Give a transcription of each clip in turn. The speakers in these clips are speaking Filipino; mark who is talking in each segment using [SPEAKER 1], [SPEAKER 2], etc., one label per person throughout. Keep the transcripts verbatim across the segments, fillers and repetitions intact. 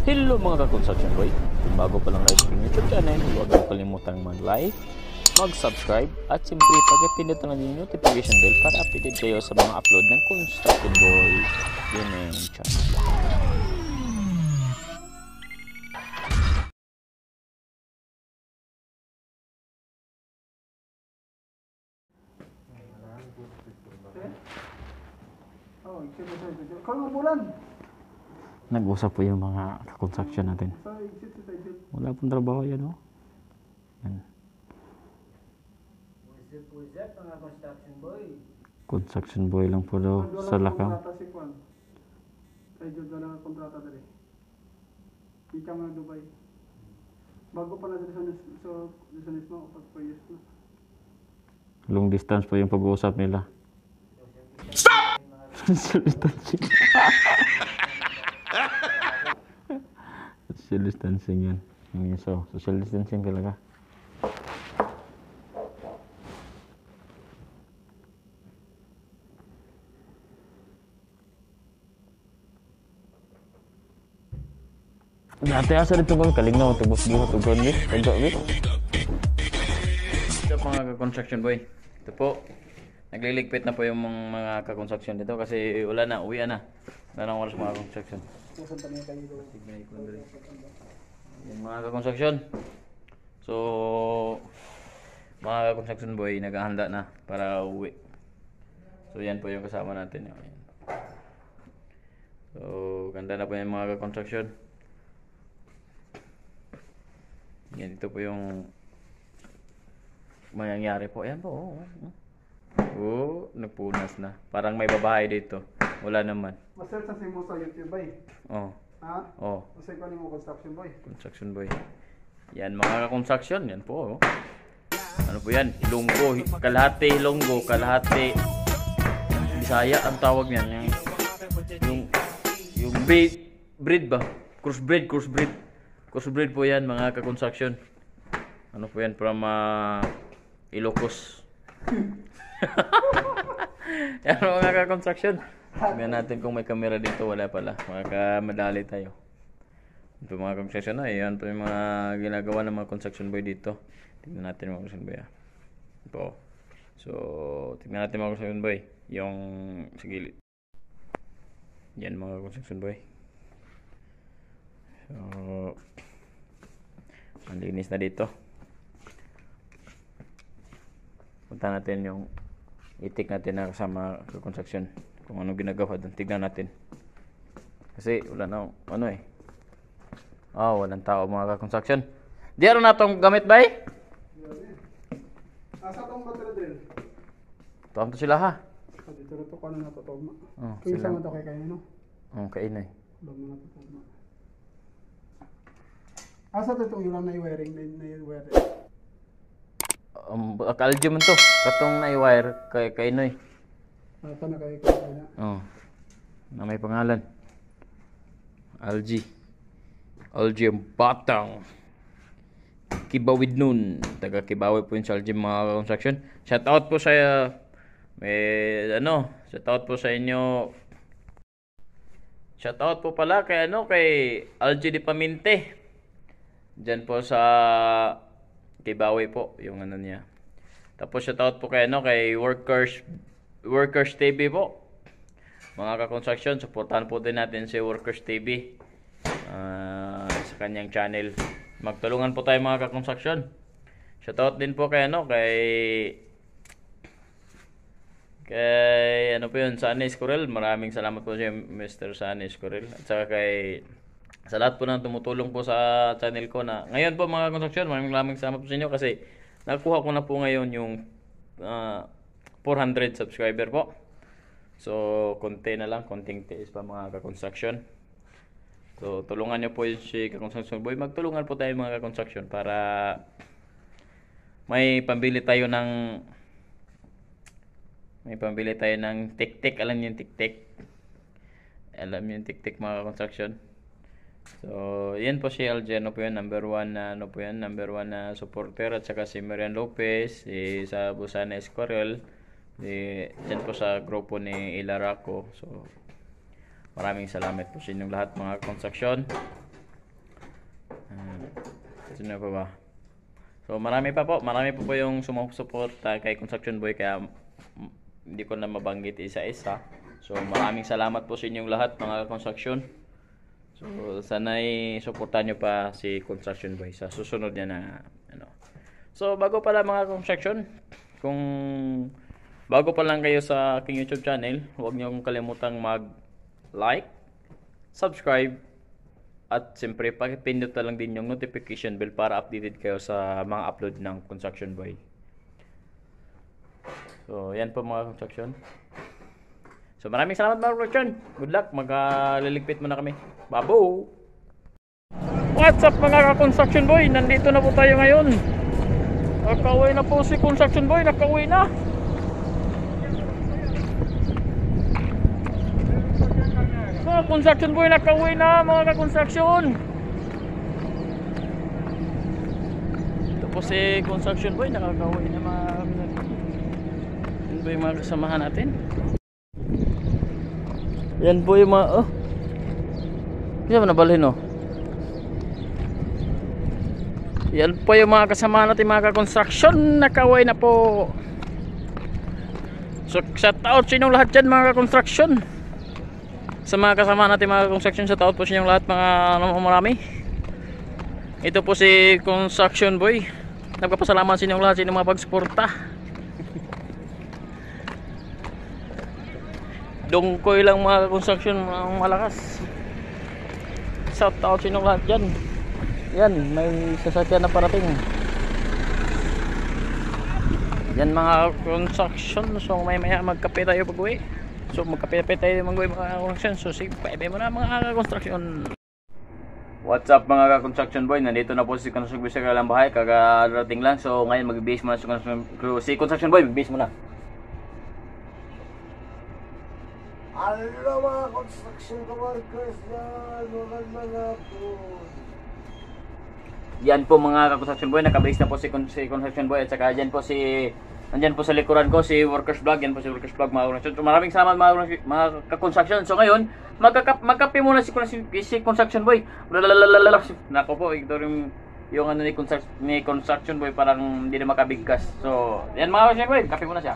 [SPEAKER 1] Hello mga ka-construction boy, kung bago pa lang guys yung YouTube channel, huwag mo kalimutang mag-like, mag-subscribe, at siyempre pag-pindot na yung notification bell para updated kayo sa mga upload ng Construction Boy Gaming Channel. Nag-usap po yung mga ka-construction natin. Wala pong trabaho yan, oh. Yan. Construction boy lang po daw sa Lakang.
[SPEAKER 2] Bago pa na sa business mo, pag four years na.
[SPEAKER 1] Long distance po yung pag-uusap nila. Stop! Social distancing. Social distancing yan. Yung so, social distancing talaga. Dati asa dito ko kalingnaw tubos buhat ug gon gis, tagdo gis. Ito mga ka-construction boy. Ito po. Nagliligpit na po yung mga ka-construction dito kasi wala na, uwi na. Wala nang oras mga construction. Yung mga ka-construction. So, mga ka-construction boy, naghahanda na para uwi. So, yan po yung kasama natin. So, ganda na po yung mga ka-construction. Yan, ito po yung mangyayari po. Ayan po, oh, oh. Oh, nagpunas na. Parang may babae dito. Wala naman.
[SPEAKER 2] Master sa mo sa YouTube bay.
[SPEAKER 1] Oh.
[SPEAKER 2] Ha?
[SPEAKER 1] Oh.
[SPEAKER 2] Masay ko mo construction boy.
[SPEAKER 1] Construction boy. Yan mga ka-construction, yan po, oh. Ano po yan? Ilonggo, kalahati Ilonggo, kalahati Bisaya ang tawag niyan. Yung yung, yung breed, breed ba? Crossbreed, crossbreed. Crossbreed po yan mga ka-construction. Ano po yan from uh, Ilocos. Yan mga ka-construction. Tingnan natin kung may camera dito. Wala pala. Makamadali tayo. Ito mga construction na. Yan po yung mga ginagawa ng mga construction boy dito. Tingnan natin mga construction boy. Ito. So, tingnan natin mga construction boy. Yung sa gilid. Yan mga construction boy. So, ang linis na dito. Punta natin yung itik natin na kasama construction. Kung ano ginagawa doon. Tignan natin. Kasi wala na ano eh. Oh, walang tao mga ka-construction. Diyan na itong gamit ba eh?
[SPEAKER 2] Asa tong battery drill?
[SPEAKER 1] Tuwang to sila ha.
[SPEAKER 2] Dito na to kung ano natutugma.
[SPEAKER 1] Oh,
[SPEAKER 2] Kaya sa to kay kayo no?
[SPEAKER 1] Oh, kain eh.
[SPEAKER 2] Bago natutugma. Asa to itong ilang na i-wiring na i-wiring?
[SPEAKER 1] Um, ka-algium to. Katong na-wire kay kay Noy.
[SPEAKER 2] Ah, pa na kay kayo na.
[SPEAKER 1] Oh. Na may pangalan. Algi. Algium Batang. Kibawid nun. Taga Kibawi po yung sa Algium mga construction. Shout out po sa may ano, shout out po sa inyo. Shout out po pala kay ano kay Algi Di Paminte. Diyan po sa Kibawi po yung ano niya. Tapos shout out po kay ano kay Workers Workers T V po. Mga ka-construction, supportahan po din natin si Workers T V uh, sa kanyang channel. Magtulungan po tayo mga ka-construction. Shout out din po kay ano kay kay ano po yun, Sunny Escorel. Maraming salamat po si Mister Sunny Escorel. At saka kay sa lahat po nang tumutulong po sa channel ko na ngayon po mga construction, maraming maraming salamat po sa inyo kasi nakuha ko na po ngayon yung uh, four hundred subscriber po. So, konti na lang, konting tiis pa mga ka-construction. So, tulungan nyo po yung si ka-construction boy. Magtulungan po tayo mga ka-construction para may pambili tayo ng may pambili tayo ng tik-tik. Alam nyo yung tik-tik? Alam nyo yung tik-tik mga ka-construction? So, yan po si Algi, ano po yan, number one na, ano po yan, number one na supporter, at saka si Marian Lopez, si sa Busana Escorel, si, dyan po sa grupo ni Ilaraco. So, maraming salamat po sa inyong lahat mga construction. Sino pa ba? So marami pa po, marami pa po yung sumusuporta kay Construction Boy kaya mm, hindi ko na mabanggit isa-isa. So maraming salamat po sa inyong lahat mga construction. So sana'y suportahan nyo pa si Construction Boy sa susunod niya na ano. So bago pala mga construction, kung bago pa lang kayo sa aking YouTube channel, huwag niyo kalimutang mag-like, subscribe, at siyempre pakipindot na lang din yung notification bell para updated kayo sa mga upload ng Construction Boy. So yan po mga construction. So maraming salamat mga construction. Good luck, magkaliligpit muna kami. Babo! What's up mga ka-construction boy? Nandito na po tayo ngayon. Nakauwi na po si Construction Boy, nakauwi na. So Construction Boy nakauwi na mga ka-construction. Ito po si Construction Boy, nakakauwi na mga. Yan po yung mga kasamahan natin. Yan po yung mga oh. Yan mo nabalhin oh. Yan po yung mga kasama natin mga ka-construction. Nakaway na po. So shout out sa inyong lahat dyan mga ka-construction. Sa mga kasama natin mga ka-construction, shout out po sa inyong lahat mga marami. Ito po si Construction Boy. Nagpapasalamat sa inyong lahat sa inyong mga pagsuporta. Dungkoy lang mga ka-construction, mga malakas. Shout out sa inyong lahat dyan. Yan, may sasakyan na parating. Yan mga construction. So may maya magkape tayo pag uwi. So magkape tayo mag uwi mga construction. So sige, pwede mo na mga construction. What's up mga construction boy? Nandito na po si Construction Boy sa kalang bahay. Kagarating lang. So ngayon mag-base muna si Construction, si Construction Boy. Mag-base muna.
[SPEAKER 3] Hello mga construction workers yan. Walang mga po.
[SPEAKER 1] Yan po mga ka-construction boy, nakabase na po si, si Construction Boy at saka dyan po si, nandyan po sa likuran ko si Workers Vlog. Yan po si Workers Vlog mga construction. So, maraming salamat mga, mga ka-construction. So ngayon, magkakap, magkape muna si, si Construction Boy. Lalalala. Nako po, ito yung, yung ano ni, construction, ni Construction Boy parang hindi na makabigkas. So yan mga ka-construction boy, kape muna siya.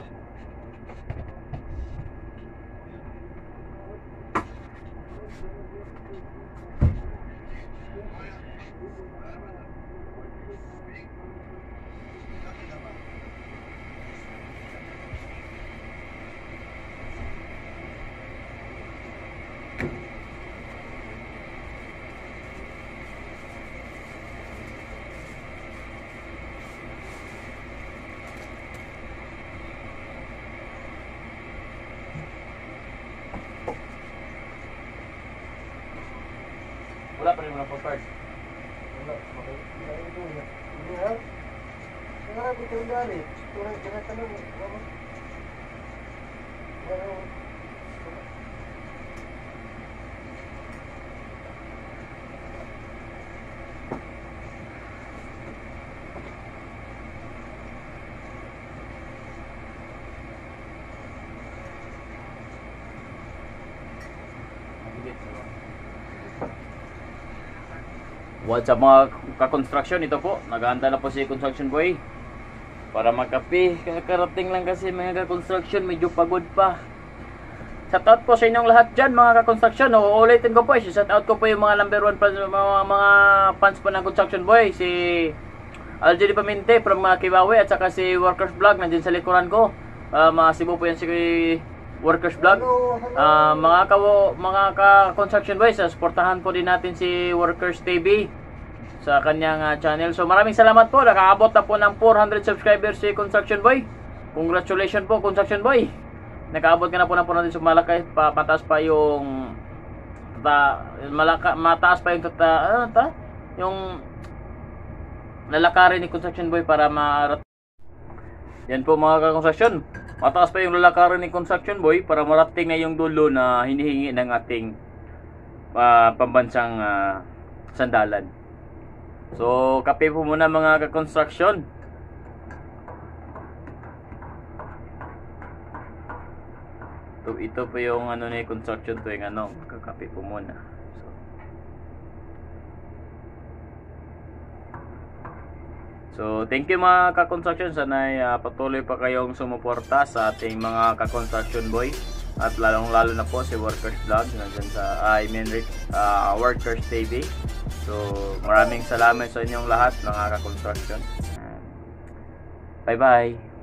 [SPEAKER 1] Wala pa rin mga postcards.
[SPEAKER 3] Wala, makikita ito na. Hindi ha? Nangarap ito yung gani. Turang tinatanong. Wala. Wala.
[SPEAKER 1] What's up mga ka-construction, ito po, nag-aanda na po si Construction Boy para magkape. Kakarating lang kasi mga ka-construction, medyo pagod pa. Shout out po sa inyong lahat dyan mga ka-construction. Uulitin ko po, shout out ko po yung mga number one fans, mga, mga fans po ng Construction Boy. Si L J D Paminte from uh, Kibawe at saka si Workers Vlog, nandiyan sa likuran ko. uh, Mga Cebu po yan si Workers Vlog. uh, Mga ka, mga ka-construction boys, uh, supportahan po din natin si Workers T V sa kanyang uh, channel. So maraming salamat po, nakaabot na po ng four hundred subscribers si Construction Boy. Congratulations po Construction Boy, nakaabot ka na po ng four hundred. So malaki pa, pataas pa yung ta, malaka, mataas pa yung tata, ano ta? Yung lalakarin ni Construction Boy para ma. Yan po mga ka-construction, mataas pa yung lalakarin ni Construction Boy para marating na yung dulo na hinihingi ng ating uh, pambansang uh, sandalan. So kape po muna mga ka-construction. Ito, ito po yung ano ni construction to, yung ano, kakape po muna. So So, thank you mga ka-construction. Sana'y uh, patuloy pa kayong sumuporta sa ating mga ka-construction boy. At lalong-lalo na po si Workers Vlog nandyan sa, uh, I mean, uh, Workers T V. So, maraming salamat sa inyong lahat mga ka-construction. Bye-bye!